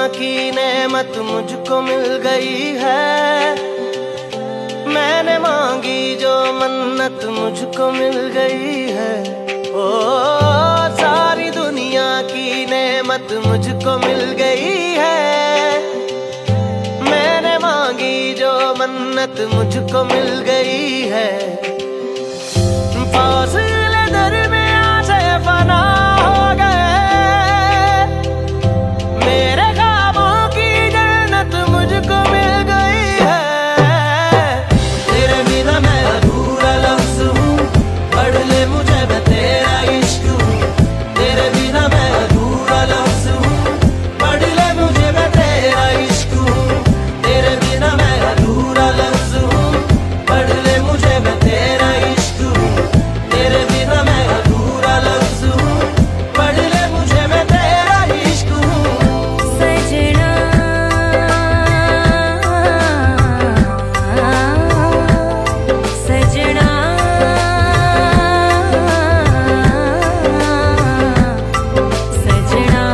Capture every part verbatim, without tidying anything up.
की नेमत मुझको मिल गई है। मैंने मांगी जो मन्नत मुझको मिल गई है। ओ सारी दुनिया की नेमत मुझको मिल गई है। मैंने मांगी जो मन्नत मुझको मिल गई है। फासले दरमियां से फना हो गए, मेरे ख्वाबों की जन्नत मुझको मिल गई है। तेरे बिना मैं अधूरा लफ्ज़ हूँ, पढ़ ले मुझे मैं तेरा इश्क हूँ। तेरे बिना मैं अधूरा लफ्ज़ हूँ, पढ़ ले मुझे मैं तेरा इश्क हूँ। तेरे बिना मैं अधूरा लफ्ज़ हूँ, पढ़ ले मुझे मैं तेरा इश्क हूँ। तेरे बिना मैं अधूरा लफ्ज़ हूँ, पढ़ ले मुझे मैं तेरा इश्क हूँ। सजना सजना सजना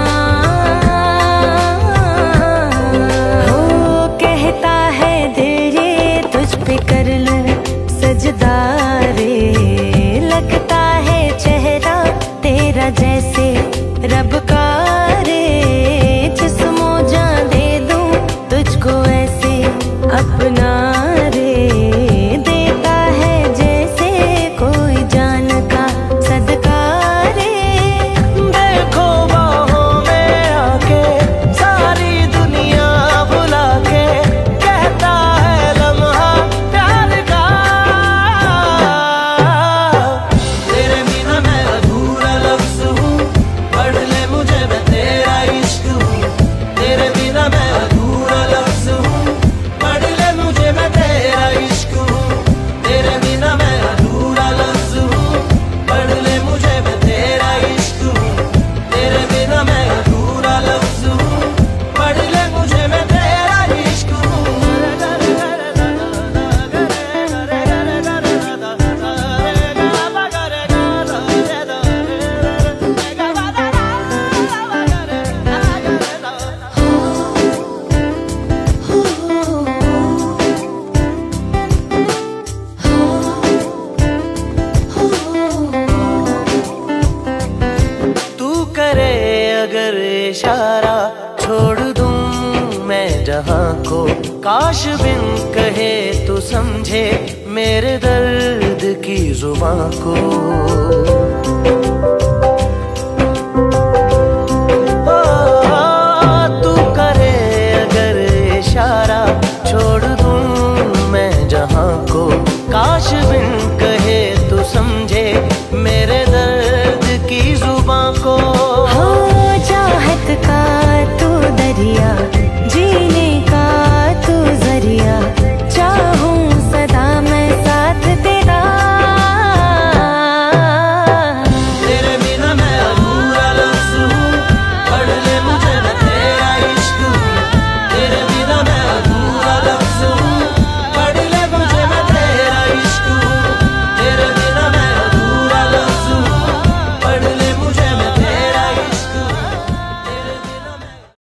हो कहता है दिल ये तुझ पे कर लूं सजदा रे। लगता है चेहरा तेरा जैसे रब का रे। जिस्मो जान दे दूं तुझको ऐसे अपना रे। देता है जैसे कोई जान का सदका रे। देखो बाहों में आके सारी दुनिया बुला के, कहता है लम्हा प्यार का। तेरे बिना मैं अधूरा लफ्ज़ हूँ, पढ़ ले मुझे मैं तेरा इश्क हूँ। तेरे बिना मैं अधूरा लफ्ज़ हूँ, पढ़ ले मुझे मैं तेरा इश्क हूँ। तेरे बिना मैं अधूरा लफ्ज़ हूँ, पढ़ ले मुझे मैं तेरा इश्क हूँ। तेरे बिना मैं अधूरा लफ्ज़ हूँ, पढ़ ले मुझे मैं तेरा इश्क हूँ। तू करे अगर इशारा, छोड़ दूं मैं जहां को। काश बिन कहे तू समझे मेरे दर्द की जुबां को।